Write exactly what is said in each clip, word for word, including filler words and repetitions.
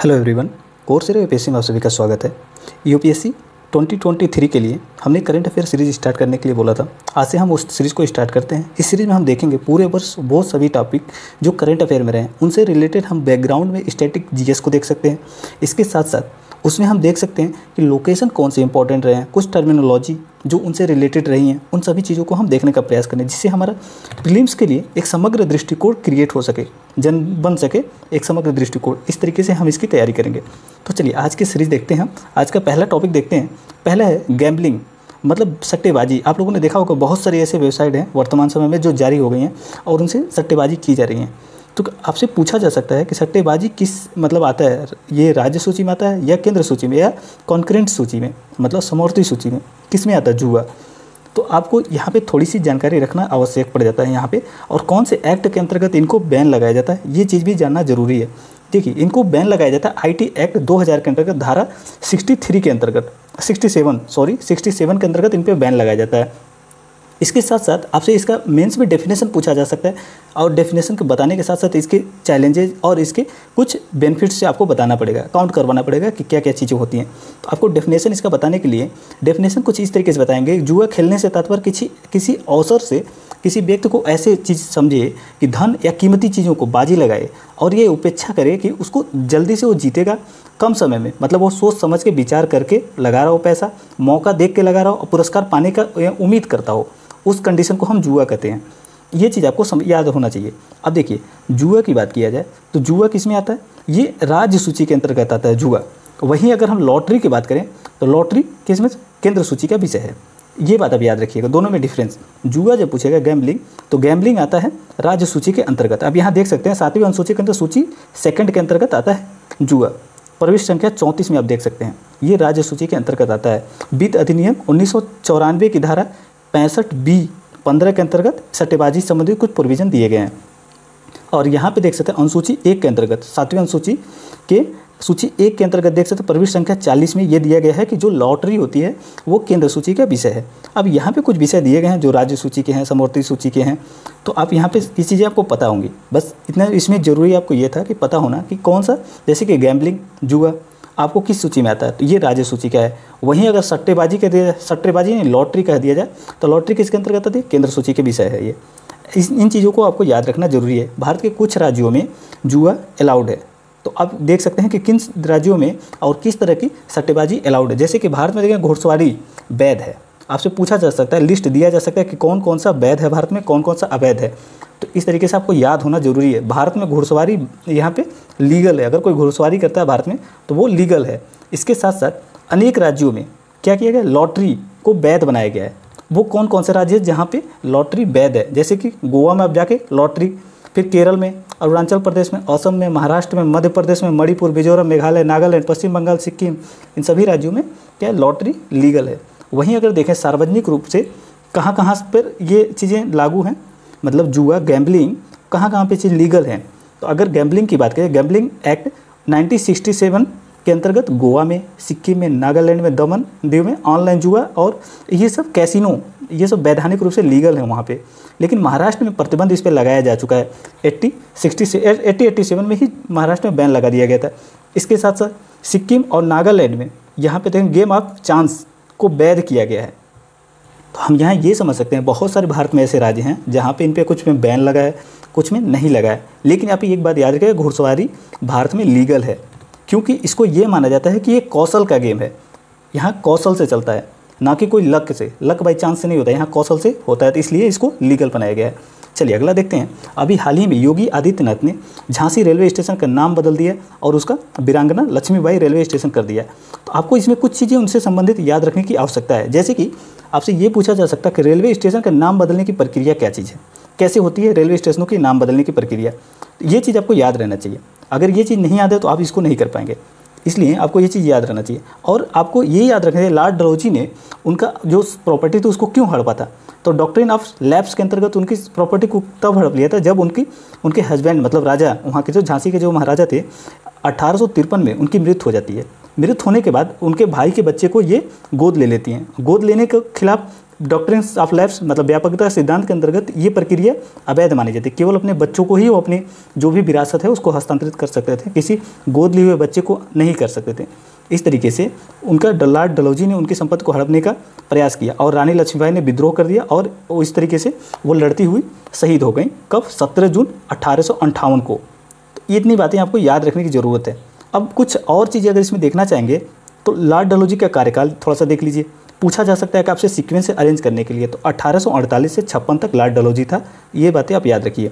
Hello everyone, Coursera UPSC में आप सभी का स्वागत है। यूपीएससी ट्वेंटी ट्वेंटी थ्री के लिए हमने करंट अफेयर सीरीज स्टार्ट करने के लिए बोला था। आज से हम उस सीरीज़ को स्टार्ट करते हैं। इस सीरीज़ में हम देखेंगे पूरे वर्ष वो सभी टॉपिक जो करंट अफेयर में रहे हैं, उनसे रिलेटेड हम बैकग्राउंड में स्टैटिक जीएस को देख सकते हैं। इसके साथ साथ उसमें हम देख सकते हैं कि लोकेशन कौन से इंपॉर्टेंट रहे हैं, कुछ टर्मिनोलॉजी जो उनसे रिलेटेड रही हैं, उन सभी चीज़ों को हम देखने का प्रयास करें, जिससे हमारा प्रीलिम्स के लिए एक समग्र दृष्टिकोण क्रिएट हो सके, जन बन सके एक समग्र दृष्टिकोण। इस तरीके से हम इसकी तैयारी करेंगे। तो चलिए आज की सीरीज़ देखते हैं। हम आज का पहला टॉपिक देखते हैं। पहला है गैम्बलिंग, मतलब सट्टेबाजी। आप लोगों ने देखा होगा बहुत सारे ऐसे वेबसाइट हैं वर्तमान समय में जो जारी हो गई हैं और उनसे सट्टेबाजी की जा रही हैं। तो आपसे पूछा जा सकता है कि सट्टेबाजी किस मतलब आता है, ये राज्य सूची में आता है या केंद्र सूची में या कॉन्करेंट सूची में, मतलब समवर्ती सूची में, किस में आता है जुआ। तो आपको यहाँ पे थोड़ी सी जानकारी रखना आवश्यक पड़ जाता है यहाँ पे। और कौन से एक्ट के अंतर्गत इनको बैन लगाया जाता है, ये चीज़ भी जानना जरूरी है। देखिए, इनको बैन लगाया जाता है आईटी एक्ट दो हज़ार के अंतर्गत, धारा तिरसठ के अंतर्गत, सड़सठ सॉरी सड़सठ के अंतर्गत इन पर बैन लगाया जाता है। इसके साथ साथ आपसे इसका मेंस में डेफिनेशन पूछा जा सकता है और डेफिनेशन को बताने के साथ साथ इसके चैलेंजेस और इसके कुछ बेनिफिट्स से आपको बताना पड़ेगा, काउंट करवाना पड़ेगा कि क्या क्या चीज़ें होती हैं। तो आपको डेफिनेशन इसका बताने के लिए डेफिनेशन कुछ इस तरीके से बताएंगे। जुआ खेलने से तात्पर्य किसी किसी अवसर से किसी व्यक्ति को ऐसे चीज़ समझे कि धन या कीमती चीज़ों को बाजी लगाए और ये उपेक्षा करे कि उसको जल्दी से वो जीतेगा कम समय में, मतलब वो सोच समझ के विचार करके लगा रहा हो पैसा, मौका देख के लगा रहा हो और पुरस्कार पाने का उम्मीद करता हो, उस कंडीशन को हम जुआ कहते हैं। ये चीज़ आपको सम, याद होना चाहिए। अब देखिए, जुआ की बात किया जाए तो जुआ किस में आता है, ये राज्य सूची के अंतर्गत आता है जुआ। वहीं अगर हम लॉटरी की बात करें तो लॉटरी किस में, केंद्र सूची का विषय है। ये बात अब याद रखिएगा, दोनों में डिफरेंस। जुआ जब पूछेगा गैम्बलिंग, तो गैम्बलिंग आता है राज्य सूची के अंतर्गत। अब यहाँ देख सकते हैं सातवीं अनुसूची के अंदर सूची सेकंड के अंतर्गत आता है जुआ। प्रविष्ट संख्या चौंतीस में आप देख सकते हैं, ये राज्य सूची के अंतर्गत आता है। वित्त अधिनियम उन्नीस सौ चौरानवे की धारा पैंसठ बी पंद्रह के अंतर्गत सट्टेबाजी संबंधी कुछ प्रोविजन दिए गए हैं। और यहाँ पे देख सकते हैं अनुसूची एक के अंतर्गत, सातवीं अनुसूची के सूची एक के अंतर्गत देख सकते हैं प्रविष्ट संख्या चालीस में ये दिया गया है कि जो लॉटरी होती है वो केंद्र सूची का विषय है। अब यहाँ पे कुछ विषय दिए गए हैं जो राज्य सूची के हैं, समवर्ती सूची के हैं। तो आप यहाँ पे ये चीज़ें आपको पता होंगी। बस इतना इसमें ज़रूरी आपको ये था कि पता होना कि कौन सा, जैसे कि गैम्बलिंग जुआ आपको किस सूची में आता है, तो ये राज्य सूची का है। वहीं अगर सट्टेबाजी कह दिया, सट्टेबाजी नहीं लॉटरी कह दिया जाए तो लॉटरी किसके अंतर्गत आती है, केंद्र सूची के विषय है ये। इस इन चीज़ों को आपको याद रखना जरूरी है। भारत के कुछ राज्यों में जुआ अलाउड है, तो आप देख सकते हैं कि किन राज्यों में और किस तरह की सट्टेबाजी अलाउड है। जैसे कि भारत में देखें घुड़सवारी वैध है। आपसे पूछा जा सकता है, लिस्ट दिया जा सकता है कि कौन कौन सा वैध है भारत में, कौन कौन सा अवैध है। तो इस तरीके से आपको याद होना जरूरी है। भारत में घुड़सवारी यहाँ पे लीगल है, अगर कोई घुड़सवारी करता है भारत में तो वो लीगल है। इसके साथ साथ अनेक राज्यों में क्या किया गया, लॉटरी को वैध बनाया गया है। वो कौन कौन से राज्य है जहाँ पे लॉटरी वैध है, जैसे कि गोवा में आप जाके लॉटरी, फिर केरल में, अरुणाचल प्रदेश में, असम में, महाराष्ट्र में, मध्य प्रदेश में, मणिपुर, मिजोरम, मेघालय, नागालैंड, पश्चिम बंगाल, सिक्किम, इन सभी राज्यों में क्या लॉटरी लीगल है। वहीं अगर देखें सार्वजनिक रूप से कहाँ कहाँ पर ये चीज़ें लागू हैं, मतलब जुआ गैम्बलिंग कहाँ कहाँ पे चीज़ लीगल है। तो अगर गैम्बलिंग की बात करें, gambling act nineteen sixty seven के अंतर्गत गोवा में, सिक्किम में, नागालैंड में, दमन दीव में ऑनलाइन जुआ और ये सब कैसीनो, ये सब वैधानिक रूप से लीगल है वहाँ पे। लेकिन महाराष्ट्र में प्रतिबंध इस पर लगाया जा चुका है। एट्टी सिक्सटी से एट्टी एट्टी सेवन में ही महाराष्ट्र में बैन लगा दिया गया था। इसके साथ साथ सिक्किम और नागालैंड में यहाँ पे देखें गेम ऑफ चांस को वैध किया गया है। तो हम यहाँ ये समझ सकते हैं बहुत सारे भारत में ऐसे राज्य हैं जहाँ पे इन पे कुछ में बैन लगा है, कुछ में नहीं लगा है। लेकिन आप एक बात याद रखिएगा, घुड़सवारी भारत में लीगल है, क्योंकि इसको ये माना जाता है कि ये कौशल का गेम है। यहाँ कौशल से चलता है, ना कि कोई लक से, लक बाई चांस से नहीं होता है, यहाँ कौशल से होता है। तो इसलिए इसको लीगल बनाया गया है। चलिए अगला देखते हैं। अभी हाल ही में योगी आदित्यनाथ ने झांसी रेलवे स्टेशन का नाम बदल दिया और उसका वीरांगना लक्ष्मीबाई रेलवे स्टेशन कर दिया। तो आपको इसमें कुछ चीज़ें उनसे संबंधित याद रखने की आवश्यकता है। जैसे कि आपसे ये पूछा जा सकता है कि रेलवे स्टेशन का नाम बदलने की प्रक्रिया क्या चीज़ है, कैसे होती है रेलवे स्टेशनों की नाम बदलने की प्रक्रिया। ये चीज़ आपको याद रहना चाहिए। अगर ये चीज़ नहीं याद है तो आप इसको नहीं कर पाएंगे, इसलिए आपको ये चीज़ याद रहना चाहिए। और आपको ये याद रखना चाहिए लॉर्ड डलहौजी ने उनका जो प्रॉपर्टी थी उसको क्यों हड़पा था। तो डॉक्ट्रिन ऑफ लैप्स के अंतर्गत उनकी प्रॉपर्टी को तब हड़प लिया था जब उनकी उनके हस्बैंड मतलब राजा, वहाँ के जो झांसी के जो महाराजा थे, अठारह सौ तिरपन में उनकी मृत्यु हो जाती है। मृत्यु होने के बाद उनके भाई के बच्चे को ये गोद ले लेती हैं। गोद लेने के खिलाफ डॉक्ट्रिन्स ऑफ लैप्स मतलब व्यापकता सिद्धांत के अंतर्गत ये प्रक्रिया अवैध मानी जाती है। केवल अपने बच्चों को ही वो अपनी जो भी विरासत है उसको हस्तांतरित कर सकते थे, किसी गोद लिए हुए बच्चे को नहीं कर सकते थे। इस तरीके से उनका लॉर्ड डलहौजी ने उनकी संपत्ति को हड़पने का प्रयास किया और रानी लक्ष्मीबाई ने विद्रोह कर दिया और इस तरीके से वो लड़ती हुई शहीद हो गई। कब? सत्रह जून अट्ठारह सौ अंठावन को। तो इतनी बातें आपको याद रखने की ज़रूरत है। अब कुछ और चीज़ें अगर इसमें देखना चाहेंगे तो लॉर्ड डलहौजी का कार्यकाल थोड़ा सा देख लीजिए। पूछा जा सकता है कि आपसे सीक्वेंस से अरेंज करने के लिए, तो अट्ठारह सौ अड़तालीस से छप्पन तक लॉर्ड डलहौजी था। ये बातें आप याद रखिए।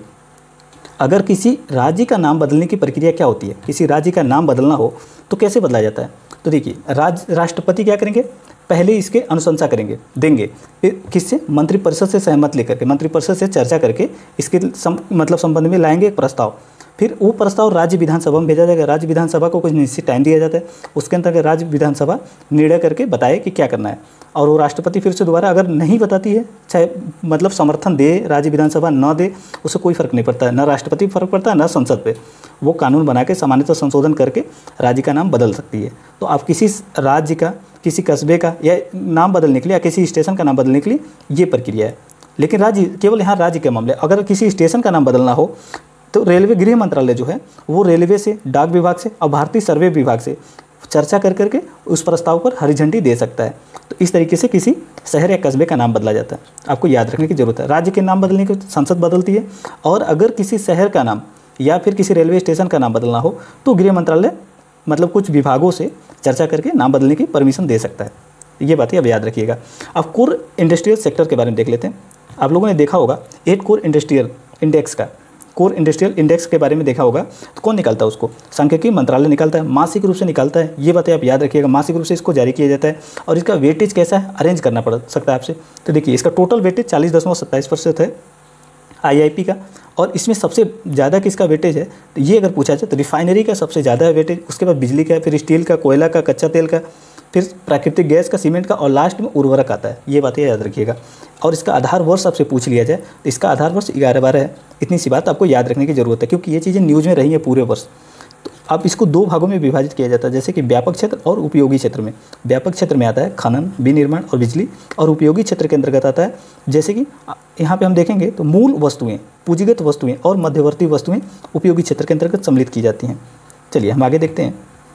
अगर किसी राज्य का नाम बदलने की प्रक्रिया क्या होती है, किसी राज्य का नाम बदलना हो तो कैसे बदला जाता है? तो देखिए, राज्य राष्ट्रपति क्या करेंगे, पहले इसके अनुशंसा करेंगे, देंगे, फिर किससे? मंत्रिपरिषद से सहमत लेकर के, मंत्रिपरिषद से चर्चा करके इसके सम, मतलब संबंध में लाएंगे एक प्रस्ताव। फिर वो प्रस्ताव राज्य विधानसभा में भेजा जाएगा। राज्य विधानसभा को कुछ निश्चित टाइम दिया जाता है, उसके अंतर्गत राज्य विधानसभा निर्णय करके बताए कि क्या करना है। और वो राष्ट्रपति फिर से दोबारा अगर नहीं बताती है, चाहे मतलब समर्थन दे राज्य विधानसभा न दे, उससे कोई फर्क नहीं पड़ता है, न राष्ट्रपति फर्क पड़ता है न संसद पे। वो कानून बना के सामान्यतः संशोधन करके राज्य का नाम बदल सकती है। तो आप किसी राज्य का, किसी कस्बे का या नाम बदलने के लिए या किसी स्टेशन का नाम बदलने के लिए ये प्रक्रिया है। लेकिन राज्य, केवल यहाँ राज्य के मामले, अगर किसी स्टेशन का नाम बदलना हो तो रेलवे गृह मंत्रालय जो है वो रेलवे से, डाक विभाग से और भारतीय सर्वे विभाग से चर्चा कर करके उस प्रस्ताव पर हरी झंडी दे सकता है। तो इस तरीके से किसी शहर या कस्बे का नाम बदला जाता है। आपको याद रखने की जरूरत है, राज्य के नाम बदलने की संसद बदलती है, और अगर किसी शहर का नाम या फिर किसी रेलवे स्टेशन का नाम बदलना हो तो गृह मंत्रालय मतलब कुछ विभागों से चर्चा करके नाम बदलने की परमिशन दे सकता है। ये बातें अब याद रखिएगा। अब कोर इंडस्ट्रियल सेक्टर के बारे में देख लेते हैं। आप लोगों ने देखा होगा एट कोर इंडस्ट्रियल इंडेक्स का, कोर इंडस्ट्रियल इंडेक्स के बारे में देखा होगा। तो कौन निकालता है उसको? सांख्यिकी मंत्रालय निकालता है, मासिक रूप से निकालता है। ये बातें आप याद रखिएगा, मासिक रूप से इसको जारी किया जाता है। और इसका वेटेज कैसा है, अरेंज करना पड़ सकता है आपसे। तो देखिए, इसका टोटल वेटेज चालीस दशमलव सत्ताईस प्रतिशत है आईआईपी का, और इसमें सबसे ज़्यादा किसका वेटेज है? तो ये अगर पूछा जाए तो रिफाइनरी का सबसे ज़्यादा है वेटेज, उसके बाद बिजली का, फिर स्टील का, कोयला का, कच्चा तेल का, फिर प्राकृतिक गैस का, सीमेंट का, और लास्ट में उर्वरक आता है। ये बातें याद रखिएगा। और इसका आधार वर्ष आपसे पूछ लिया जाए तो इसका आधार वर्ष ग्यारह बारह है। इतनी सी बात आपको याद रखने की ज़रूरत है, क्योंकि ये चीज़ें न्यूज़ में रही हैं पूरे वर्ष। तो अब इसको दो भागों में विभाजित किया जाता है, जैसे कि व्यापक क्षेत्र और उपयोगी क्षेत्र में। व्यापक क्षेत्र में आता है खनन, विनिर्माण और बिजली, और उपयोगी क्षेत्र के अंतर्गत आता है जैसे कि यहाँ पे हम देखेंगे तो मूल वस्तुएं, पूंजीगत वस्तुएं और मध्यवर्ती वस्तुएं उपयोगी क्षेत्र के अंतर्गत सम्मिलित की जाती हैं। चलिए हम आगे देखते हैं।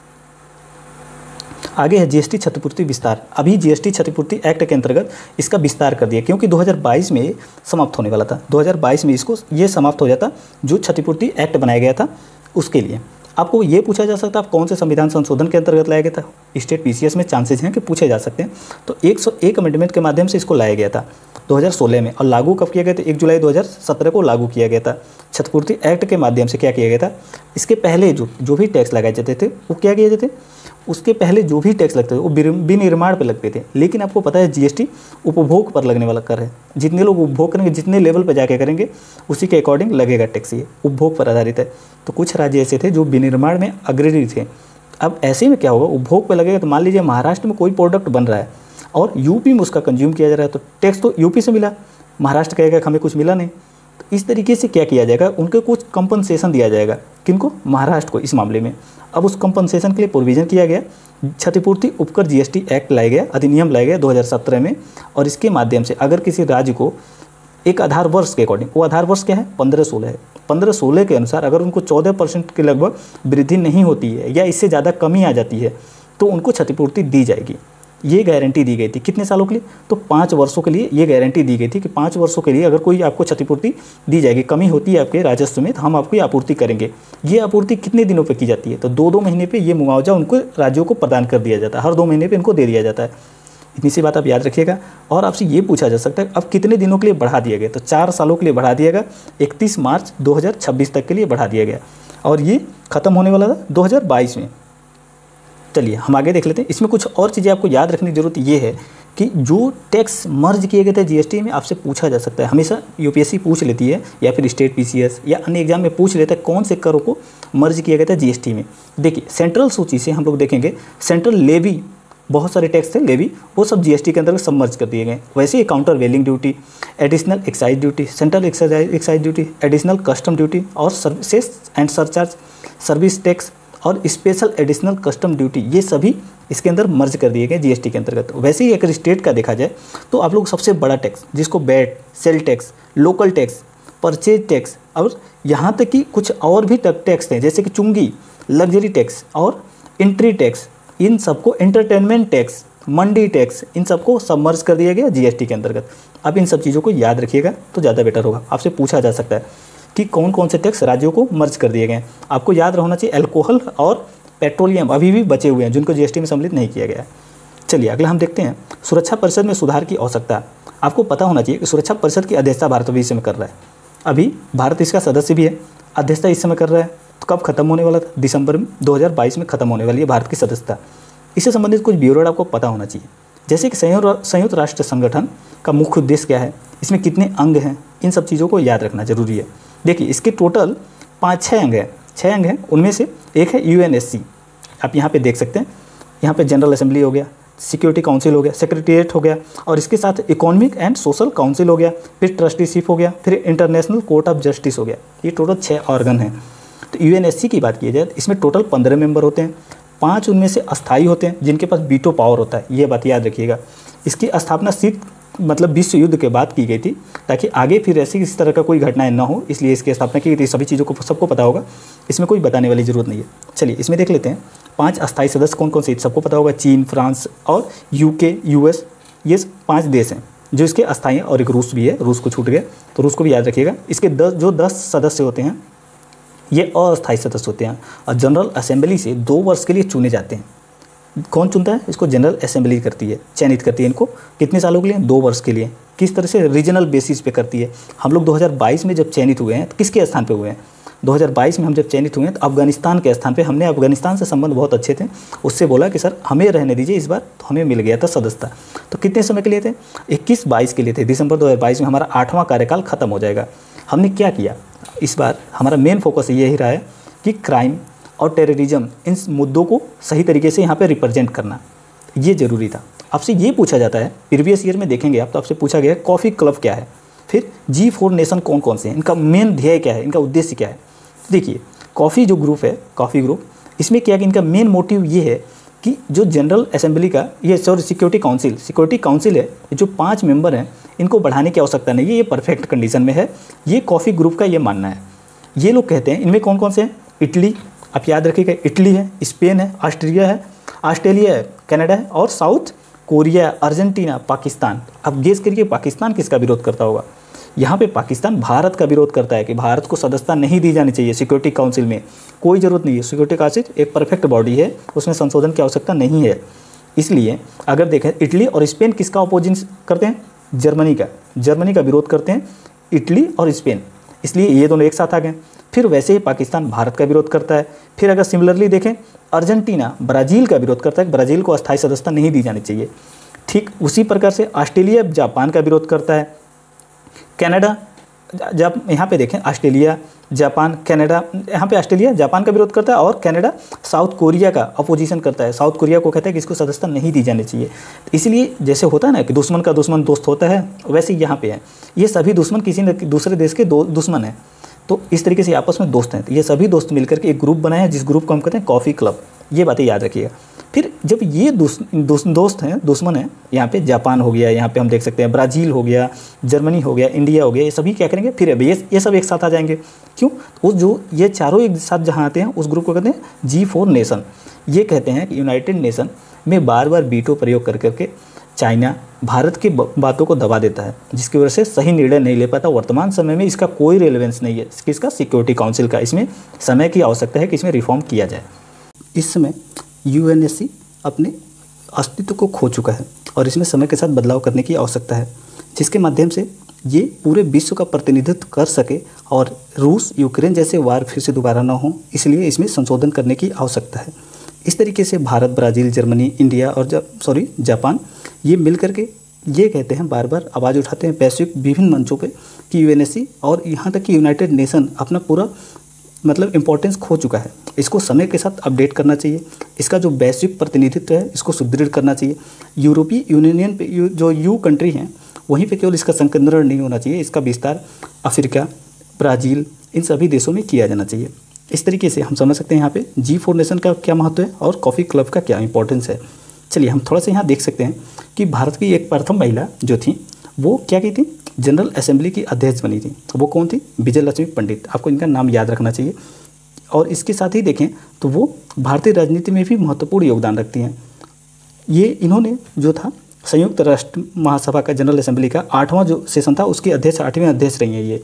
आगे है जीएसटी क्षतिपूर्ति विस्तार। अभी जीएसटी क्षतिपूर्ति एक्ट के अंतर्गत इसका विस्तार कर दिया, क्योंकि दो हज़ार बाईस में समाप्त होने वाला था। दो हज़ार बाईस में इसको ये समाप्त हो जाता जो क्षतिपूर्ति एक्ट बनाया गया था उसके लिए। आपको ये पूछा जा सकता है आप कौन से संविधान संशोधन के अंतर्गत लाया गया था? स्टेट पीसीएस में चांसेस हैं कि पूछे जा सकते हैं। तो एक सौ एक अमेंडमेंट के माध्यम से इसको लाया गया था दो हज़ार सोलह में, और लागू कब किया गया था? एक जुलाई दो हज़ार सत्रह को लागू किया गया था। क्षतिपूर्ति एक्ट के माध्यम से क्या किया गया था? इसके पहले जो जो भी टैक्स लगाए जाते थे वो क्या किए जाते थे? उसके पहले जो भी टैक्स लगते थे वो विनिर्माण पर लगते थे। लेकिन आपको पता है जीएसटी उपभोग पर लगने वाला कर है। जितने लोग उपभोग करेंगे, जितने लेवल पर जाके करेंगे, उसी के अकॉर्डिंग लगेगा टैक्स। ये उपभोग पर आधारित है। तो कुछ राज्य ऐसे थे जो विनिर्माण में अग्रणी थे। अब ऐसे में क्या होगा, उपभोग पर लगेगा। तो मान लीजिए महाराष्ट्र में कोई प्रोडक्ट बन रहा है और यूपी में उसका कंज्यूम किया जा रहा है, तो टैक्स तो यूपी से मिला, महाराष्ट्र कहेगा कि हमें कुछ मिला नहीं। तो इस तरीके से क्या किया जाएगा, उनको कुछ कंपनसेशन दिया जाएगा। किनको? महाराष्ट्र को इस मामले में। अब उस कंपनसेशन के लिए प्रोविज़न किया गया, क्षतिपूर्ति उपकर जीएसटी एक्ट लाया गया, अधिनियम लाया गया दो हज़ार सत्रह में। और इसके माध्यम से अगर किसी राज्य को एक आधार वर्ष के अकॉर्डिंग, वो आधार वर्ष क्या है? पंद्रह सोलह है। पंद्रह सोलह के अनुसार अगर उनको चौदह परसेंट के लगभग वृद्धि नहीं होती है या इससे ज़्यादा कमी आ जाती है तो उनको क्षतिपूर्ति दी जाएगी। ये गारंटी दी गई थी। कितने सालों के लिए? तो पाँच वर्षों के लिए ये गारंटी दी गई थी कि पाँच वर्षों के लिए अगर कोई आपको क्षतिपूर्ति दी जाएगी, कमी होती है आपके राजस्व में, तो हम आपको आपूर्ति करेंगे। ये आपूर्ति कितने दिनों पे की जाती है? तो दो दो महीने पे ये मुआवजा उनको राज्यों को प्रदान कर दिया जाता है। हर दो महीने पे इनको दे दिया जाता है। इतनी सी बात आप याद रखिएगा। और आपसे ये पूछा जा सकता है अब कितने दिनों के लिए बढ़ा दिया गया? तो चार सालों के लिए बढ़ा दिया गया। इकतीस मार्च दो हज़ार छब्बीस तक के लिए बढ़ा दिया गया, और ये ख़त्म होने वाला था दो हज़ार बाईस में। चलिए हम आगे देख लेते हैं। इसमें कुछ और चीज़ें आपको याद रखने की जरूरत ये है कि जो टैक्स मर्ज किए गए थे जीएसटी में, आपसे पूछा जा सकता है। हमेशा यूपीएससी पूछ लेती है या फिर स्टेट पीसीएस या अन्य एग्जाम में पूछ लेता है कौन से करों को मर्ज किया गया था जीएसटी में। देखिए सेंट्रल सूची से हम लोग देखेंगे, सेंट्रल लेवी, बहुत सारे टैक्स थे लेवी, वो सब जीएसटी के अंतर्गत सब मर्ज कर दिए गए। वैसे ही countervailing duty, additional excise duty, central excise excise duty, additional custom duty और services and surcharge, service tax और स्पेशल एडिशनल कस्टम ड्यूटी, ये सभी इसके अंदर मर्ज कर दिए गए जीएसटी के अंतर्गत। वैसे ही अगर स्टेट का देखा जाए तो आप लोग सबसे बड़ा टैक्स जिसको VAT, sale tax, local tax, purchase tax और यहाँ तक कि कुछ और भी टैक्स हैं जैसे कि चुंगी, लग्जरी टैक्स और एंट्री टैक्स, इन सबको एंटरटेनमेंट टैक्स, मंडी टैक्स, इन सबको सबमर्ज कर दिया गया जीएसटी के अंतर्गत। अब इन सब चीज़ों को याद रखिएगा तो ज़्यादा बेटर होगा। आपसे पूछा जा सकता है कि कौन कौन से टैक्स राज्यों को मर्ज कर दिए गए हैं। आपको याद रहना चाहिए अल्कोहल और पेट्रोलियम अभी भी बचे हुए हैं जिनको जीएसटी में सम्मिलित नहीं किया गया है। चलिए अगला हम देखते हैं सुरक्षा परिषद में सुधार की आवश्यकता। आपको पता होना चाहिए कि सुरक्षा परिषद की अध्यक्षता भारत अभी इस समय कर रहा है। अभी भारत इसका सदस्य भी है, अध्यक्षता इस समय कर रहा है। तो कब खत्म होने वाला था? दिसंबर दो हज़ार बाईस में खत्म होने वाली है भारत की सदस्यता। इससे संबंधित कुछ ब्यूरो आपको पता होना चाहिए, जैसे कि संयुक्त संयुक्त राष्ट्र संगठन का मुख्य उद्देश्य क्या है, इसमें कितने अंग हैं, इन सब चीज़ों को याद रखना जरूरी है। देखिए इसके टोटल पाँच छः अंग हैं, छः अंग हैं, उनमें से एक है यूएनएससी। आप यहाँ पे देख सकते हैं, यहाँ पे जनरल असेंबली हो गया, सिक्योरिटी काउंसिल हो गया, सेक्रेटेरिएट हो गया और इसके साथ इकोनॉमिक एंड सोशल काउंसिल हो गया, फिर ट्रस्टीशिप हो गया, फिर इंटरनेशनल कोर्ट ऑफ जस्टिस हो गया। ये टोटल छः ऑर्गन हैं। तो यूएनएससी की बात की जाए इसमें टोटल पंद्रह मेंबर होते हैं, पाँच उनमें से अस्थायी होते हैं जिनके पास वीटो पावर होता है, ये बात याद रखिएगा। इसकी स्थापना शीत मतलब विश्व युद्ध के बाद की गई थी ताकि आगे फिर ऐसी इस तरह का कोई घटनाएं ना हो, इसलिए इसकी स्थापना की गई थी। सभी चीज़ों को सबको पता होगा, इसमें कोई बताने वाली ज़रूरत नहीं है। चलिए इसमें देख लेते हैं पांच अस्थायी सदस्य कौन कौन से, सबको पता होगा चीन, फ्रांस और यूके, यूएस, ये पाँच देश हैं जो इसके अस्थायी हैं और एक रूस भी है, रूस को छूट गया तो रूस को भी याद रखिएगा। इसके दस जो दस सदस्य होते हैं ये अस्थायी सदस्य होते हैं और जनरल असेंबली से दो वर्ष के लिए चुने जाते हैं। कौन चुनता है इसको? जनरल असेंबली करती है, चयनित करती है इनको। कितने सालों के लिए? दो वर्ष के लिए। किस तरह से? रीजनल बेसिस पे करती है। हम लोग दो हज़ार बाईस में जब चयनित हुए हैं तो किसके स्थान पे हुए हैं? दो हज़ार बाईस में हम जब चयनित हुए हैं तो अफगानिस्तान के स्थान पे। हमने अफगानिस्तान से संबंध बहुत अच्छे थे, उससे बोला कि सर हमें रहने दीजिए इस बार, तो हमें मिल गया था सदस्यता। तो कितने समय के लिए थे? इक्कीस बाईस के लिए थे। दिसंबर दो हज़ार बाईस में हमारा आठवां कार्यकाल खत्म हो जाएगा। हमने क्या किया इस बार? हमारा मेन फोकस यही रहा है कि क्राइम और टेररिज्म, इन मुद्दों को सही तरीके से यहाँ पे रिप्रेजेंट करना, ये ज़रूरी था। आपसे ये पूछा जाता है, प्रीवियस ईयर में देखेंगे आप तो आपसे पूछा गया कॉफ़ी क्लब क्या है, फिर जी फोर नेशन कौन कौन से हैं, इनका मेन ध्येय क्या है, इनका उद्देश्य क्या है। देखिए कॉफ़ी जो ग्रुप है, कॉफ़ी ग्रुप, इसमें क्या कि इनका मेन मोटिव ये है कि जो जनरल असेंबली का ये sorry security council security council है, जो पाँच मेंबर हैं इनको बढ़ाने की आवश्यकता नहीं है, ये परफेक्ट कंडीशन में है। ये कॉफ़ी ग्रुप का ये मानना है। ये लोग कहते हैं इनमें कौन कौन से हैं? इटली, आप याद रखिएगा, इटली है, स्पेन है, ऑस्ट्रिया है, ऑस्ट्रेलिया है, कनाडा है और साउथ कोरिया, अर्जेंटीना, पाकिस्तान। अब गेस करिए पाकिस्तान किसका विरोध करता होगा? यहाँ पे पाकिस्तान भारत का विरोध करता है कि भारत को सदस्यता नहीं दी जानी चाहिए सिक्योरिटी काउंसिल में, कोई ज़रूरत नहीं है। सिक्योरिटी काउंसिल एक परफेक्ट बॉडी है, उसमें संशोधन की आवश्यकता नहीं है। इसलिए अगर देखें इटली और स्पेन किसका अपोजिशन करते हैं? जर्मनी का। जर्मनी का विरोध करते हैं इटली और स्पेन, इसलिए ये दोनों एक साथ आ गए। फिर वैसे ही पाकिस्तान भारत का विरोध करता है। फिर अगर सिमिलरली देखें अर्जेंटीना ब्राज़ील का विरोध करता है, ब्राज़ील को अस्थायी सदस्यता नहीं दी जानी चाहिए। ठीक उसी प्रकार से ऑस्ट्रेलिया जापान का विरोध करता है। कनाडा, जब यहाँ पे देखें ऑस्ट्रेलिया, जापान, कनाडा, यहाँ पे ऑस्ट्रेलिया जापान का विरोध करता है और कनाडा साउथ कोरिया का अपोजिशन करता है। साउथ कोरिया को कहता है कि इसको सदस्यता नहीं दी जानी चाहिए। इसलिए जैसे होता है ना कि दुश्मन का दुश्मन दोस्त होता है, वैसे यहाँ पे है, ये सभी दुश्मन किसी न दूसरे देश के दो दुश्मन हैं, तो इस तरीके से आपस में दोस्त हैं। तो ये सभी दोस्त मिलकर के एक ग्रुप बनाए हैं जिस ग्रुप को हम कहते हैं कॉफ़ी क्लब। ये बातें याद रखिएगा। फिर जब ये दोस्त हैं, दुश्मन हैं, यहाँ पे जापान हो गया, यहाँ पे हम देख सकते हैं ब्राज़ील हो गया, जर्मनी हो गया, इंडिया हो गया, ये सभी क्या करेंगे? फिर अब ये ये सब एक साथ आ जाएंगे। क्यों? उस जो ये चारों एक साथ जहाँ आते हैं उस ग्रुप को कहते हैं जी फोर नेशन। ये कहते हैं कि यूनाइटेड नेशन में बार बार वीटो प्रयोग कर करके चाइना भारत की बातों को दबा देता है, जिसकी वजह से सही निर्णय नहीं ले पाता। वर्तमान समय में इसका कोई रेलेवेंस नहीं है, किसका? सिक्योरिटी काउंसिल का। इसमें समय की आवश्यकता है कि इसमें रिफॉर्म किया जाए। इस समय यूएनएससी अपने अस्तित्व को खो चुका है और इसमें समय के साथ बदलाव करने की आवश्यकता है, जिसके माध्यम से ये पूरे विश्व का प्रतिनिधित्व कर सके और रूस यूक्रेन जैसे वार फिर से दोबारा ना हो, इसलिए इसमें संशोधन करने की आवश्यकता है। इस तरीके से भारत, ब्राज़ील, जर्मनी, इंडिया और जब सॉरी जापान ये मिल करके ये कहते हैं, बार बार आवाज़ उठाते हैं वैश्विक विभिन्न मंचों पे कि यूएनएससी और यहाँ तक कि यूनाइटेड नेशन अपना पूरा मतलब इम्पोर्टेंस खो चुका है। इसको समय के साथ अपडेट करना चाहिए। इसका जो वैश्विक प्रतिनिधित्व है इसको सुदृढ़ करना चाहिए। यूरोपीय यूनियन पे यू, जो यू कंट्री हैं वहीं पे केवल इसका संकेंद्रण नहीं होना चाहिए, इसका विस्तार अफ्रीका, ब्राज़ील, इन सभी देशों में किया जाना चाहिए। इस तरीके से हम समझ सकते हैं यहाँ पे जी फोर नेशन का क्या महत्व है और कॉफ़ी क्लब का क्या इंपॉर्टेंस है। चलिए हम थोड़ा सा यहाँ देख सकते हैं कि भारत की एक प्रथम महिला जो थी वो क्या की थी, जनरल असेंबली की अध्यक्ष बनी थी। वो कौन थी, विजय लक्ष्मी पंडित। आपको इनका नाम याद रखना चाहिए। और इसके साथ ही देखें तो वो भारतीय राजनीति में भी महत्वपूर्ण योगदान रखती हैं। ये इन्होंने जो था संयुक्त राष्ट्र महासभा का जनरल असेंबली का आठवां जो सेशन था उसकी अध्यक्ष आठवें अध्यक्ष रही हैं ये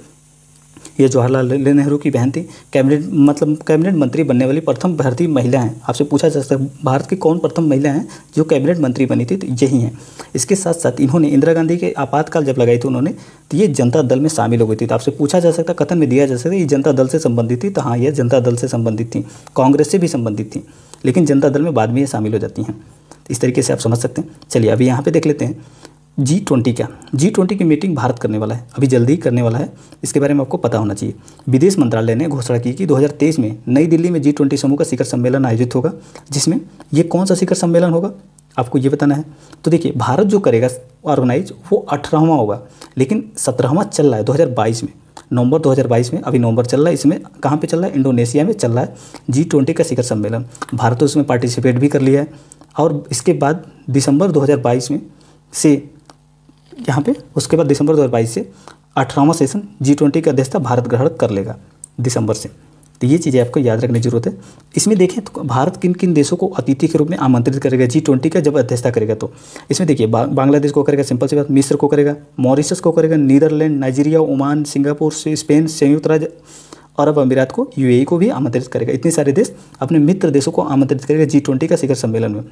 ये जवाहरलाल नेहरू की बहन थी। कैबिनेट मतलब कैबिनेट मंत्री बनने वाली प्रथम भारतीय महिला हैं। आपसे पूछा जा सकता है भारत की कौन प्रथम महिला हैं जो कैबिनेट मंत्री बनी थी, तो यही हैं। इसके साथ साथ इन्होंने इंदिरा गांधी के आपातकाल जब लगाई थी उन्होंने, तो ये जनता दल में शामिल हो गई थी। तो आपसे पूछा जा सकता, कथन में दिया जा सकता है ये जनता दल से संबंधित थी। तो हाँ, ये जनता दल से संबंधित थी, कांग्रेस से भी संबंधित थी, लेकिन जनता दल में बाद में ये शामिल हो जाती हैं। इस तरीके से आप समझ सकते हैं। चलिए अभी यहाँ पे देख लेते हैं जी ट्वेंटी क्या। जी ट्वेंटी की मीटिंग भारत करने वाला है, अभी जल्दी ही करने वाला है। इसके बारे में आपको पता होना चाहिए। विदेश मंत्रालय ने घोषणा की कि दो हज़ार तेईस में नई दिल्ली में जी ट्वेंटी समूह का शिखर सम्मेलन आयोजित होगा, जिसमें ये कौन सा शिखर सम्मेलन होगा आपको ये बताना है। तो देखिए भारत जो करेगा ऑर्गेनाइज वो अठारहवां होगा, लेकिन सत्रहवां चल रहा है दो हज़ार बाईस में, नवंबर दो हज़ार बाईस में अभी नवंबर चल रहा है। इसमें कहाँ पे चल रहा है, इंडोनेशिया में चल रहा है जी ट्वेंटी का शिखर सम्मेलन। भारत तो उसमें पार्टिसिपेट भी कर लिया है। और इसके बाद दिसंबर दो हज़ार बाईस में से यहाँ पे उसके बाद दिसंबर दो हज़ार बाईस से अठारहवां सेशन जी ट्वेंटी का अध्यक्षता भारत ग्रहण कर लेगा दिसंबर से। तो ये चीज़ें आपको याद रखने की जरूरत है। इसमें देखें तो भारत किन किन देशों को अतिथि के रूप में आमंत्रित करेगा जी ट्वेंटी का जब अध्यक्षता करेगा। तो इसमें देखिए बा, बांग्लादेश को करेगा, सिंपल सी बात, मिस्र को करेगा, मॉरिशस को करेगा, Netherlands, Nigeria, Oman, Singapore, Spain, संयुक्त राज्य अरब अमीरात को, यूएई को भी आमंत्रित करेगा। इतने सारे देश अपने मित्र देशों को आमंत्रित करेगा जी ट्वेंटी का शिखर सम्मेलन में।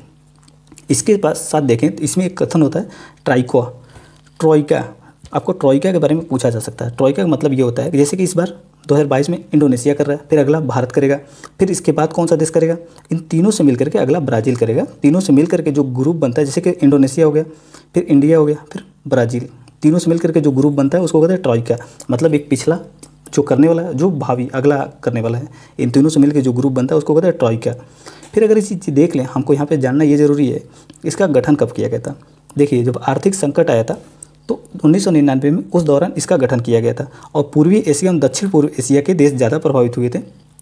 इसके पास साथ देखें तो इसमें एक कथन होता है ट्राइको ट्रोइका। आपको ट्रोइका के बारे में पूछा जा सकता है। ट्रोइका का मतलब ये होता है कि जैसे कि इस बार दो हज़ार बाईस में इंडोनेशिया कर रहा है, फिर अगला भारत करेगा, फिर इसके बाद कौन सा देश करेगा, इन तीनों से मिलकर के अगला ब्राज़ील करेगा। तीनों से मिलकर के जो ग्रुप बनता है, जैसे कि इंडोनेशिया हो गया, फिर इंडिया हो गया, फिर ब्राज़ील, तीनों से मिलकर के जो ग्रुप बनता है उसको कहते हैं ट्रोइका। मतलब एक पिछला जो करने वाला है, जो भावी अगला करने वाला है, इन तीनों से मिलकर जो ग्रुप बनता है उसको कहते हैं ट्रोइका। फिर अगर इसी चीज़ देख लें, हमको यहाँ पे जानना ये ज़रूरी है इसका गठन कब किया गया था। देखिए जब आर्थिक संकट आया था तो उन्नीस सौ निन्यानवे में उस दौरान इसका गठन किया गया था। और पूर्वी एशिया और दक्षिण पूर्व एशिया के देश ज़्यादा प्रभावित हुए थे,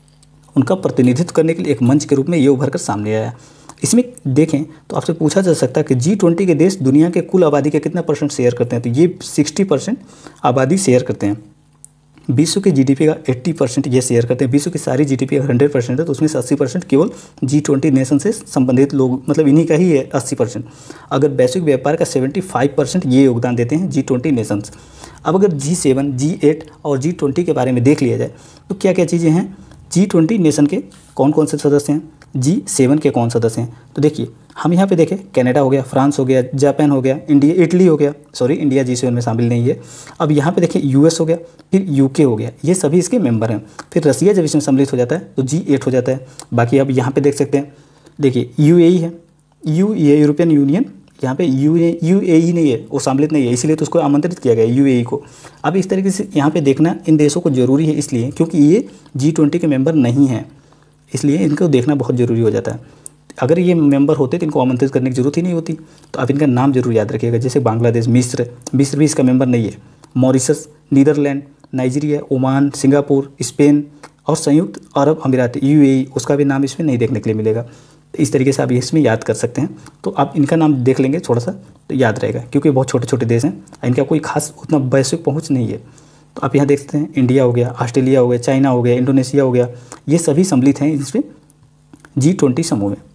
उनका प्रतिनिधित्व करने के लिए एक मंच के रूप में ये उभर कर सामने आया। इसमें देखें तो आपसे पूछा जा सकता है कि जी ट्वेंटी के देश दुनिया के कुल आबादी के कितना परसेंट शेयर करते हैं। तो ये सिक्सटी परसेंट आबादी शेयर करते हैं। विश्व के जीडीपी का अस्सी परसेंट ये शेयर करते हैं। विश्व की सारी जीडीपी अगर हंड्रेड परसेंट है तो उसमें से अस्सी परसेंट केवल जी ट्वेंटी नेशन से संबंधित लोग, मतलब इन्हीं का ही है अस्सी परसेंट। अगर वैश्विक व्यापार का पचहत्तर परसेंट ये योगदान देते हैं जी ट्वेंटी नेशंस। अब अगर जी सेवन, जी एट और जी ट्वेंटी के बारे में देख लिया जाए तो क्या क्या चीज़ें हैं। जी ट्वेंटी नेशन के कौन कौन से सदस्य हैं, जी सेवन के कौन सदस्य हैं। तो देखिए हम यहाँ पे देखें कनाडा हो गया, फ्रांस हो गया, जापान हो गया, इंडिया इटली हो गया, सॉरी इंडिया जी सेवन में शामिल नहीं है। अब यहाँ पे देखें यूएस हो गया, फिर यूके हो गया, ये सभी इसके मेंबर हैं। फिर रसिया जब इसमें सम्मिलित हो जाता है तो जी एट हो जाता है। बाकी अब यहाँ पे देख सकते हैं, देखिए यूएई है, यू ये यूरोपियन यूनियन, यहाँ पे यू यूएई नहीं है, वो सम्मिलित नहीं है, इसलिए तो उसको आमंत्रित किया गया यूएई को। अब इस तरीके से यहाँ पे देखना इन देशों को जरूरी है, इसलिए क्योंकि ये जी ट्वेंटी के मेंबर नहीं हैं, इसलिए इनको देखना बहुत ज़रूरी हो जाता है। अगर ये मेंबर होते तो इनको आमंत्रित करने की जरूरत ही नहीं होती। तो आप इनका नाम जरूर याद रखिएगा, जैसे बांग्लादेश, मिस्र, मिस्र भी इसका मेंबर नहीं है, Mauritius, Netherlands, Nigeria, Oman, Singapore, Spain और संयुक्त अरब अमीरात यूएई, उसका भी नाम इसमें नहीं देखने के लिए मिलेगा। इस तरीके से आप इसमें याद कर सकते हैं। तो आप इनका नाम देख लेंगे थोड़ा सा तो याद रहेगा, क्योंकि बहुत छोटे छोटे देश हैं, इनका कोई खास उतना वैश्विक पहुँच नहीं है। तो आप यहाँ देख सकते हैं इंडिया हो गया, ऑस्ट्रेलिया हो गया, चाइना हो गया, इंडोनेशिया हो गया, ये सभी सम्मिलित हैं इसमें जी ट्वेंटी समूह में।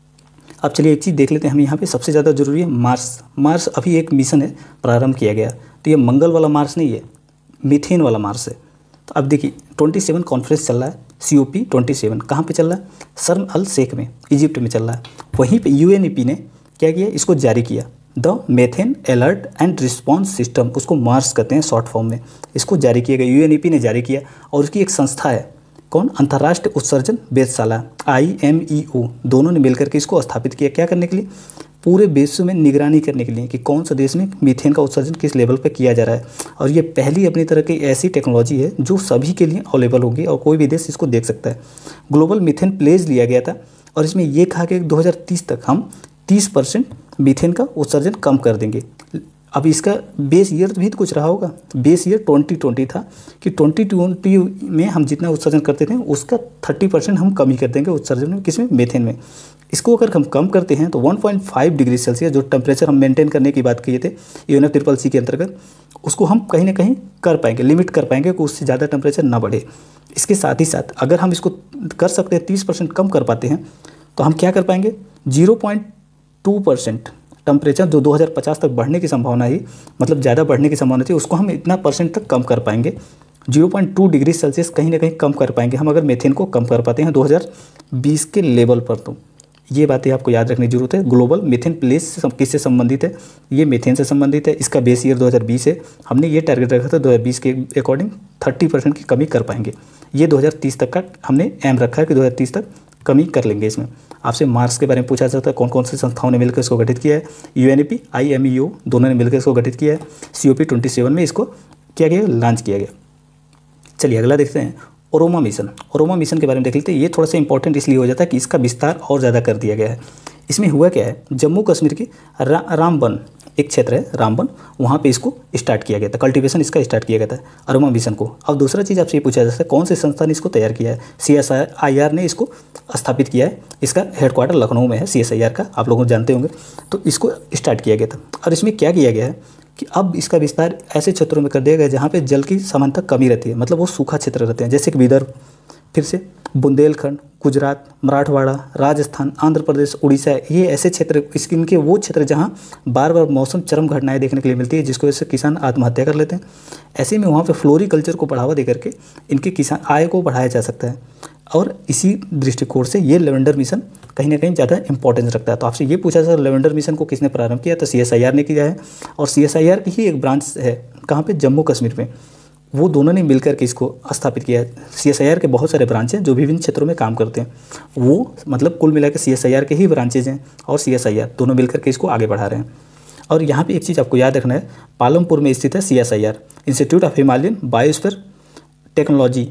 अब चलिए एक चीज़ देख लेते हैं हम यहाँ पे, सबसे ज़्यादा जरूरी है मार्स। मार्स अभी एक मिशन है, प्रारंभ किया गया। तो ये मंगल वाला मार्स नहीं है, मीथेन वाला मार्स है। तो अब देखिए ट्वेंटी सेवन कॉन्फ्रेंस चल रहा है, C O P twenty seven कहाँ पर चल रहा है, शर्म अल शेख में, इजिप्ट में चल रहा है। वहीं पर यू एन ई पी ने क्या किया, इसको जारी किया, the methane alert and response system, उसको मार्स कहते हैं शॉर्ट फॉर्म में। इसको जारी किया गया, यू एन ई पी ने जारी किया। और उसकी एक संस्था है, कौन, अंतर्राष्ट्रीय उत्सर्जन वेधशाला आई एम ई ओ, दोनों ने मिलकर के इसको स्थापित किया। क्या करने के लिए, पूरे विश्व में निगरानी करने के लिए कि कौन सा देश में मीथेन का उत्सर्जन किस लेवल पर किया जा रहा है। और ये पहली अपनी तरह की ऐसी टेक्नोलॉजी है जो सभी के लिए अवेलेबल होगी और कोई भी देश इसको देख सकता है। ग्लोबल मीथेन प्लेज लिया गया था और इसमें यह कहा कि दो हज़ार तीस तक हम तीस परसेंट मीथेन का उत्सर्जन कम कर देंगे। अब इसका बेस ईयर भी तो कुछ रहा होगा। बेस ईयर ट्वेंटी ट्वेंटी था कि ट्वेंटी ट्वेंटी में हम जितना उत्सर्जन करते थे उसका थर्टी परसेंट हम कमी कर देंगे उत्सर्जन में, किसमें, मेथेन में। इसको अगर हम कम करते हैं तो one point five degree Celsius जो टेम्परेचर हम मेंटेन करने की बात किए थे यूएनएफ ट्रिपल सी के अंतर्गत, उसको हम कहीं ना कहीं कर पाएंगे, लिमिट कर पाएंगे कि उससे ज़्यादा टेम्परेचर ना बढ़े। इसके साथ ही साथ अगर हम इसको कर सकते हैं तीस परसेंट कम कर पाते हैं तो हम क्या कर पाएंगे, zero point two percent temperature जो दो हज़ार पचास तक बढ़ने की संभावना है, मतलब ज़्यादा बढ़ने की संभावना थी, उसको हम इतना परसेंट तक कम कर पाएंगे। Zero point two degree Celsius कहीं ना कहीं कम कर पाएंगे हम अगर मेथेन को कम कर पाते हैं दो हज़ार बीस के लेवल पर। तो ये बातें आपको याद रखने की जरूरत है। ग्लोबल मीथेन प्लेस से किससे संबंधित है, ये मीथेन से संबंधित है। इसका बेस ईयर दो हज़ार बीस है। हमने ये टारगेट रखा था दो हज़ार बीस के अकॉर्डिंग तीस परसेंट की कमी कर पाएंगे। ये दो हज़ार तीस तक का हमने एम रखा है कि दो हज़ार तीस तक कमी कर लेंगे। इसमें आपसे मार्क्स के बारे में पूछा जाता है, कौन कौन सी संस्थाओं ने मिलकर इसको गठित किया है। यूएनईपी, आईएमईओ दोनों ने मिलकर इसको गठित किया है। सीओपी ट्वेंटी सेवन में इसको किया गया, लॉन्च किया गया। चलिए अगला देखते हैं, ओरोमा मिशन। ओरोमा मिशन के बारे में देख लेते हैं। ये थोड़ा सा इंपॉर्टेंट इसलिए हो जाता है कि इसका विस्तार और ज़्यादा कर दिया गया है। इसमें हुआ क्या है, जम्मू कश्मीर की रा, रामबन एक क्षेत्र है रामबन, वहाँ पे इसको स्टार्ट किया गया था, कल्टीवेशन इसका स्टार्ट किया गया था ओरोमा मिशन को। अब दूसरा चीज़ आपसे ये पूछा जा सकता है कौन से संस्था ने इसको तैयार किया है। सी एस आई आर ने इसको स्थापित किया है। इसका हेडक्वार्टर लखनऊ में है सी एस आई आर का, आप लोग जानते होंगे। तो इसको स्टार्ट किया गया था और इसमें क्या किया गया है कि अब इसका विस्तार ऐसे क्षेत्रों में कर दिया गया जहाँ पे जल की समानता कमी रहती है, मतलब वो सूखा क्षेत्र रहते हैं, जैसे कि विदर्भ, फिर से बुंदेलखंड, गुजरात, मराठवाड़ा, राजस्थान, आंध्र प्रदेश, उड़ीसा। ये ऐसे क्षेत्र, इनके वो क्षेत्र जहाँ बार बार मौसम चरम घटनाएं देखने के लिए मिलती है, जिसकी वजह से किसान आत्महत्या कर लेते हैं। ऐसे में वहाँ पे फ्लोरीकल्चर को बढ़ावा देकर के इनके किसान आय को बढ़ाया जा सकता है। और इसी दृष्टिकोण से ये लेवेंडर मिशन कहीं ना कहीं ज़्यादा इंपॉर्टेंस रखता है। तो आपसे ये पूछा जाता है लेवेंडर मिशन को किसने प्रारंभ किया, तो सी एस आई आर ने किया है। और सी एस आई आर की ही एक ब्रांच है कहाँ पे, जम्मू कश्मीर में, वो दोनों ने मिलकर के इसको स्थापित किया है। सी एस आई आर के बहुत सारे ब्रांच हैं जो विभिन्न क्षेत्रों में काम करते हैं, वो मतलब कुल मिला के सी एस आई आर के ही ब्रांचेज हैं और सी एस आई आर दोनों मिलकर के इसको आगे बढ़ा रहे हैं। और यहाँ पे एक चीज़ आपको याद रखना है, पालमपुर में स्थित है C S I R, institute of Himalayan biosphere technology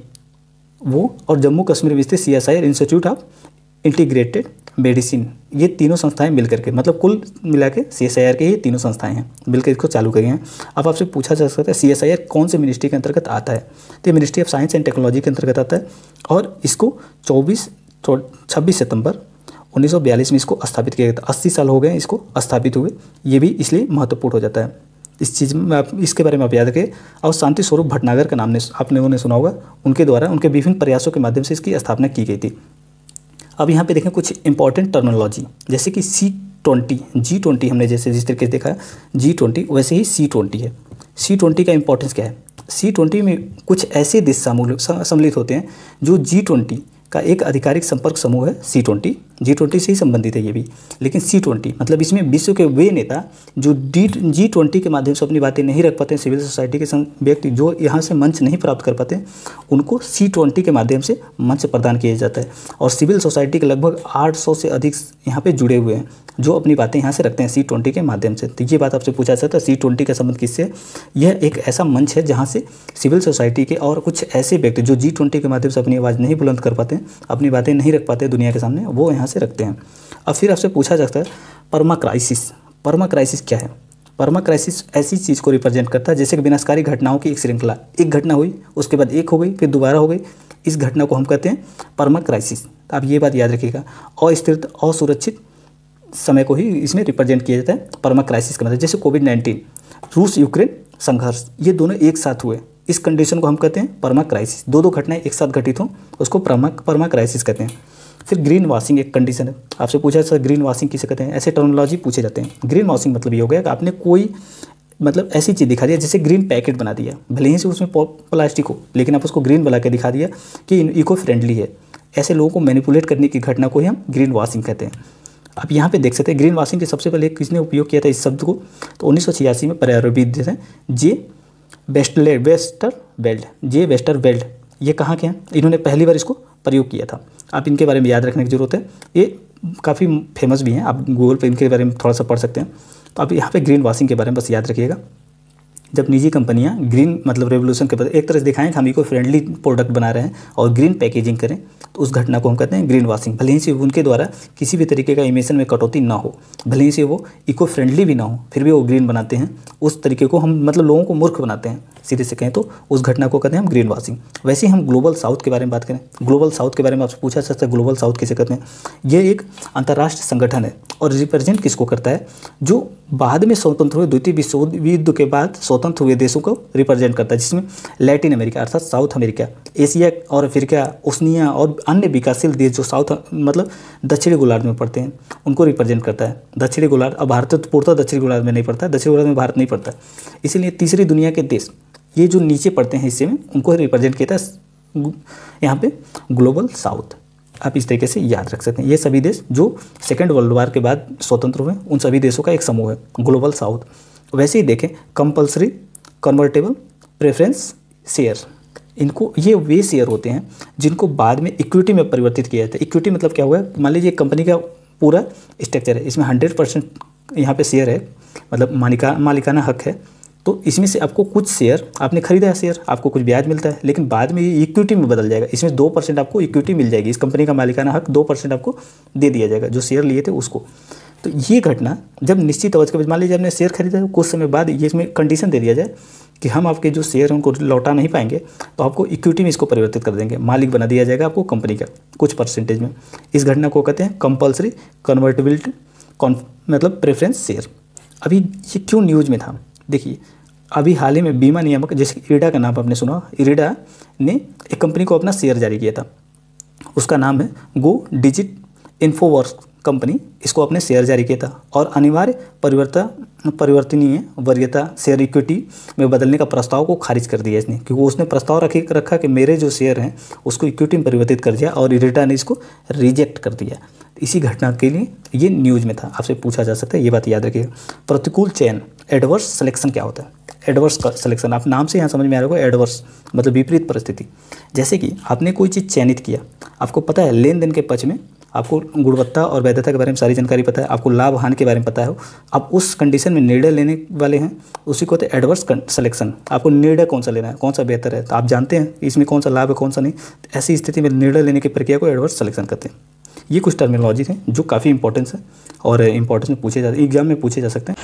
वो, और जम्मू कश्मीर में स्थित C S I R institute of integrated medicine. ये तीनों संस्थाएं मिलकर के, मतलब कुल मिला के सी एस आई आर के ये तीनों संस्थाएं हैं, मिलकर इसको चालू करी हैं। अब आपसे पूछा जा सकता है सी एस आई आर कौन से मिनिस्ट्री के अंतर्गत आता है, तो ये ministry of science and technology के अंतर्गत आता है। और इसको चौबीस छब्बीस सितंबर उन्नीस सौ बयालीस में इसको स्थापित किया गया था। अस्सी साल हो गए इसको स्थापित हुए, ये भी इसलिए महत्वपूर्ण हो जाता है। इस चीज़ में आप, इसके बारे में आप याद रखें। और शांति स्वरूप भटनागर का नाम ने आपने उन्होंने सुना होगा, उनके द्वारा उनके विभिन्न प्रयासों के माध्यम से इसकी स्थापना की गई थी। अब यहाँ पे देखें कुछ इंपॉर्टेंट टर्मिनोलॉजी, जैसे कि सी ट्वेंटी, जी ट्वेंटी हमने जैसे जिस तरीके से देखा जी ट्वेंटी, वैसे ही सी ट्वेंटी है। सी ट्वेंटी का इंपॉर्टेंस क्या है, सी ट्वेंटी में कुछ ऐसे देश सम्मिलित होते हैं जो जी ट्वेंटी का एक आधिकारिक संपर्क समूह है। सी ट्वेंटी जी ट्वेंटी से ही संबंधित है ये भी, लेकिन सी ट्वेंटी मतलब इसमें विश्व के वे नेता जो डी जी ट्वेंटी के माध्यम से अपनी बातें नहीं रख पाते हैं, सिविल सोसाइटी के व्यक्ति जो यहाँ से मंच नहीं प्राप्त कर पाते, उनको सी ट्वेंटी के माध्यम से मंच प्रदान किया जाता है। और सिविल सोसाइटी के लगभग आठ सौ से अधिक यहाँ पे जुड़े हुए हैं जो अपनी बातें यहाँ से रखते हैं सी ट्वेंटी के माध्यम से। तो ये बात आपसे पूछा जाता है सी ट्वेंटी का संबंध किससे, यह एक ऐसा मंच है जहाँ से सिविल सोसाइटी के और कुछ ऐसे व्यक्ति जो जी ट्वेंटी के माध्यम से अपनी आवाज़ नहीं बुलंद कर पाते, अपनी बातें नहीं रख पाते दुनिया के सामने, वो यहाँ से रखते हैं। अब फिर आपसे पूछा जाता है परमा क्राइसिस। परमा क्राइसिस क्या है, परमा क्राइसिस ऐसी चीज़ को रिप्रेजेंट करता है जैसे कि विनाशकारी घटनाओं की एक श्रृंखला, एक घटना हुई उसके बाद एक हो गई फिर दोबारा हो गई, इस घटना को हम कहते हैं परमा क्राइसिस। आप ये बात याद रखिएगा। अस्थिर असुरक्षित समय को ही इसमें रिप्रेजेंट किया जाता है परमा क्राइसिस का मतलब। जैसे कोविड नाइन्टीन, रूस यूक्रेन संघर्ष, ये दोनों एक साथ हुए, इस कंडीशन को हम कहते हैं परमा क्राइसिस। दो दो घटनाएं एक साथ घटित हों उसको परमा परमा क्राइसिस कहते हैं। फिर ग्रीन वॉशिंग एक कंडीशन है, आपसे पूछा सर ग्रीन वॉशिंग किसे कहते हैं, ऐसे टर्मिनोलॉजी पूछे जाते हैं। ग्रीन वॉशिंग मतलब ये हो गया कि आपने कोई मतलब ऐसी चीज़ दिखा दिया, जैसे ग्रीन पैकेट बना दिया, भले ही से उसमें प्लास्टिक हो लेकिन आप उसको ग्रीन बना के दिखा दिया कि इको फ्रेंडली है। ऐसे लोगों को मैनिपुलेट करने की घटना को ही हम ग्रीन वॉशिंग कहते हैं। आप यहाँ पे देख सकते हैं ग्रीन वॉशिंग के सबसे पहले किसने उपयोग किया था इस शब्द को, तो उन्नीस सौ छियासी में पर्यावरणविद हैं J Westley Westerveld J Westerveld, ये कहाँ के हैं, इन्होंने पहली बार इसको प्रयोग किया था। आप इनके बारे में याद रखने की जरूरत है, ये काफ़ी फेमस भी हैं, आप गूगल पे इनके बारे में थोड़ा सा पढ़ सकते हैं। तो आप यहाँ पे ग्रीन वॉशिंग के बारे में बस याद रखिएगा। जब निजी कंपनियां ग्रीन मतलब रेवोल्यूशन के बाद एक तरह से दिखाएं कि हम इको फ्रेंडली प्रोडक्ट बना रहे हैं और ग्रीन पैकेजिंग करें, तो उस घटना को हम कहते हैं ग्रीन वॉशिंग। भले ही से उनके द्वारा किसी भी तरीके का इमिशन में कटौती ना हो, भले ही से वो इको फ्रेंडली भी ना हो, फिर भी वो ग्रीन बनाते हैं, उस तरीके को हम मतलब लोगों को मूर्ख बनाते हैं, सीधे से कहें तो उस घटना को कहते हैं हम ग्रीन वॉशिंग। वैसे ही हम ग्लोबल साउथ के बारे में बात करें, ग्लोबल साउथ के बारे में आपसे पूछा जा सकता है ग्लोबल साउथ किसे कहते हैं। ये एक अंतर्राष्ट्रीय संगठन है और रिप्रेजेंट किसको करता है, जो बाद में स्वतंत्र हुए द्वितीय विश्व युद्ध के बाद स्वतंत्र हुए देशों को रिप्रेजेंट करता है, जिसमें लैटिन अमेरिका अर्थात साउथ अमेरिका, एशिया और अफ्रीका, ओशनिया और अन्य विकासशील देश जो साउथ मतलब दक्षिणी गोलार्ध में पड़ते हैं उनको रिप्रेजेंट करता है। दक्षिणी गोलार्ध, अब भारत तो पूर्णतः दक्षिणी गोलार्ध में नहीं पड़ता है, दक्षिणी गोलार्ध में भारत नहीं पड़ता, इसीलिए तीसरी दुनिया के देश ये जो नीचे पड़ते हैं हिस्से में उनको रिप्रेजेंट किया था यहाँ पे ग्लोबल साउथ। आप इस तरीके से याद रख सकते हैं, ये सभी देश जो सेकेंड वर्ल्ड वार के बाद स्वतंत्र हुए उन सभी देशों का एक समूह है ग्लोबल साउथ। वैसे ही देखें कंपल्सरी कन्वर्टेबल प्रेफरेंस शेयर, इनको ये वे शेयर होते हैं जिनको बाद में इक्विटी में परिवर्तित किया जाता है। इक्विटी मतलब क्या हुआ, मान लीजिए कंपनी का पूरा स्ट्रक्चर है, इसमें हंड्रेड परसेंट यहाँ पे शेयर है, मतलब मालिका मालिकाना हक है, तो इसमें से आपको कुछ शेयर आपने खरीदा है शेयर, आपको कुछ ब्याज मिलता है, लेकिन बाद में ये इक्विटी में बदल जाएगा, इसमें दो परसेंट आपको इक्विटी मिल जाएगी, इस कंपनी का मालिकाना हक दो परसेंट आपको दे दिया जाएगा जो शेयर लिए थे उसको। तो ये घटना जब निश्चित अवधि के बाद, मान लीजिए आपने शेयर खरीदा है, कुछ समय बाद ये इसमें कंडीशन दे दिया जाए कि हम आपके जो शेयर हैं उनको लौटा नहीं पाएंगे, तो आपको इक्विटी में इसको परिवर्तित कर देंगे, मालिक बना दिया जाएगा आपको कंपनी का कुछ परसेंटेज में। इस घटना को कहते हैं कंपल्सरी कन्वर्टेबिलिटी मतलब प्रेफरेंस शेयर। अभी ये क्यों न्यूज़ में था, देखिए अभी हाल ही में बीमा नियामक जैसे इरिडा का नाम आपने सुना, इरिडा ने एक कंपनी को अपना शेयर जारी किया था, उसका नाम है गो डिजिट इन्फोवर्स कंपनी, इसको अपने शेयर जारी किया था और अनिवार्य परिवर्तन परिवर्तनीय वरीयता शेयर इक्विटी में बदलने का प्रस्ताव को खारिज कर दिया इसने, क्योंकि उसने प्रस्ताव रखे रखा कि मेरे जो शेयर हैं उसको इक्विटी में परिवर्तित कर दिया और इरिडा ने इसको रिजेक्ट कर दिया। इसी घटना के लिए ये न्यूज़ में था, आपसे पूछा जा सकता है, ये बात याद रखिएगा। प्रतिकूल चयन एडवर्स सिलेक्शन क्या होता है, एडवर्स का सिलेक्शन आप नाम से यहाँ समझ में आ रहा होगा, एडवर्स मतलब विपरीत परिस्थिति। जैसे कि आपने कोई चीज़ चयनित किया, आपको पता है लेन देन के पक्ष में आपको गुणवत्ता और वैधता के बारे में सारी जानकारी पता है, आपको लाभ हानि के बारे में पता है, आप उस कंडीशन में निर्णय लेने वाले हैं, उसी को होता है एडवर्स सिलेक्शन। आपको निर्णय कौन सा लेना है, कौन सा बेहतर है, तो आप जानते हैं इसमें कौन सा लाभ है कौन सा नहीं, ऐसी स्थिति में निर्णय लेने की प्रक्रिया को एडवर्स सिलेक्शन कहते हैं। ये कुछ टर्मिनोलॉजी हैं जो काफ़ी इंपॉर्टेंस है और इंपॉर्टेंस में पूछे जाते एग्जाम में पूछे जा सकते हैं।